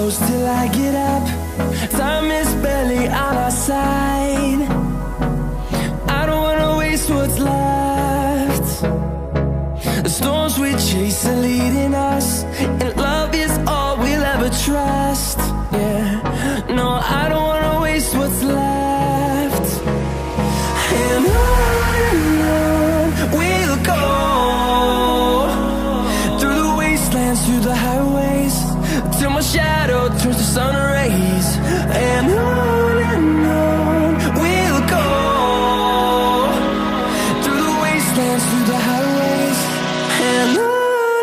close till I get up. Time is barely on our side. I don't wanna waste what's left. The storms we chase are leading us, and love is all we'll ever trust. Yeah, no, I don't wanna waste what's left. And on we'll go, through the wastelands, through the highways, till my shadow turns to sun rays. And on we'll go, through the wastelands, through the highways, and on we'll go.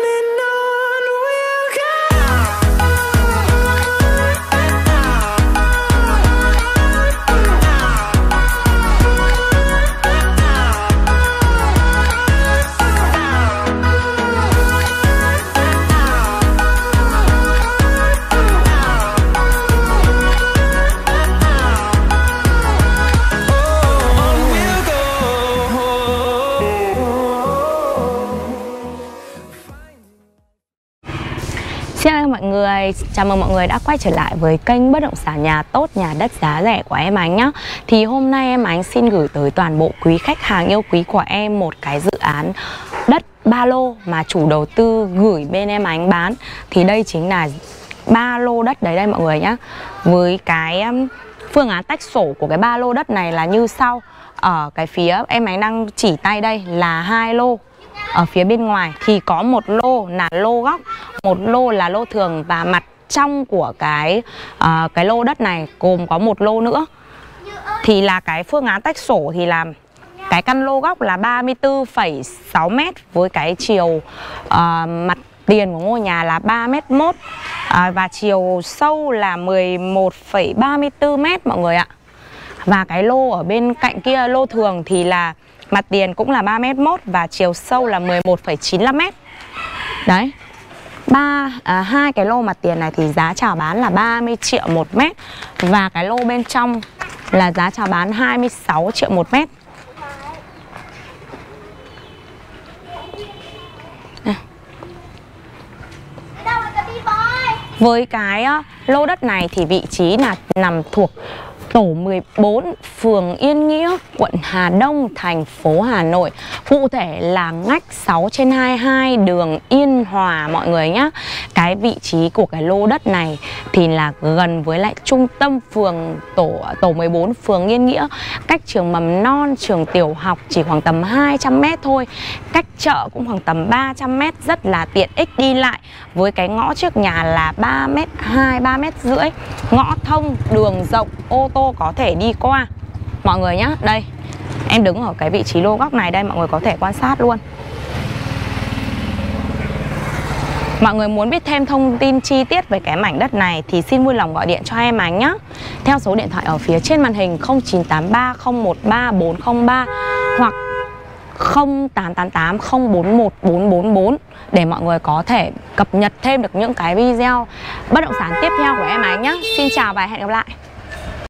Xin chào mọi người, chào mừng mọi người đã quay trở lại với kênh bất động sản nhà tốt, nhà đất giá rẻ của em Ánh nhá. Thì hôm nay em Ánh xin gửi tới toàn bộ quý khách hàng yêu quý của em một cái dự án đất ba lô mà chủ đầu tư gửi bên em Ánh bán. Thì đây chính là ba lô đất đấy đây mọi người nhá. Với cái phương án tách sổ của cái ba lô đất này là như sau. Ở cái phía em Ánh đang chỉ tay đây là 2 lô. Ở phía bên ngoài thì có một lô là lô góc, một lô là lô thường, và mặt trong của cái lô đất này gồm có một lô nữa. Thì là cái phương án tách sổ thì là cái căn lô góc là 34,6 m với cái chiều mặt tiền của ngôi nhà là 3,1 m và chiều sâu là 11,34 m mọi người ạ. Và cái lô ở bên cạnh kia, lô thường thì là mặt tiền cũng là 3,1 m và chiều sâu là 11,95 m. Đấy. Hai cái lô mặt tiền này thì giá chào bán là 30 triệu một mét. Và cái lô bên trong là giá chào bán 26 triệu một mét. Với cái lô đất này thì vị trí là nằm thuộc tổ 14, phường Yên Nghĩa, quận Hà Đông, thành phố Hà Nội. Cụ thể là ngách 6/22 đường Yên Hòa mọi người nhé. Cái vị trí của cái lô đất này thì là gần với lại trung tâm phường tổ 14, phường Yên Nghĩa. Cách trường mầm non, trường tiểu học chỉ khoảng tầm 200 m thôi. Cách chợ cũng khoảng tầm 300 m, rất là tiện ích đi lại. Với cái ngõ trước nhà là 3,2 m, 3,5 m. Ngõ thông, đường rộng, ô tô có thể đi qua mọi người nhá. Đây, em đứng ở cái vị trí lô góc này đây, mọi người có thể quan sát luôn. Mọi người muốn biết thêm thông tin chi tiết về cái mảnh đất này thì xin vui lòng gọi điện cho em Ánh nhá. Theo số điện thoại ở phía trên màn hình 0983 013 403 hoặc 0888 041 444 để mọi người có thể cập nhật thêm được những cái video bất động sản tiếp theo của em Ánh nhá. Xin chào và hẹn gặp lại.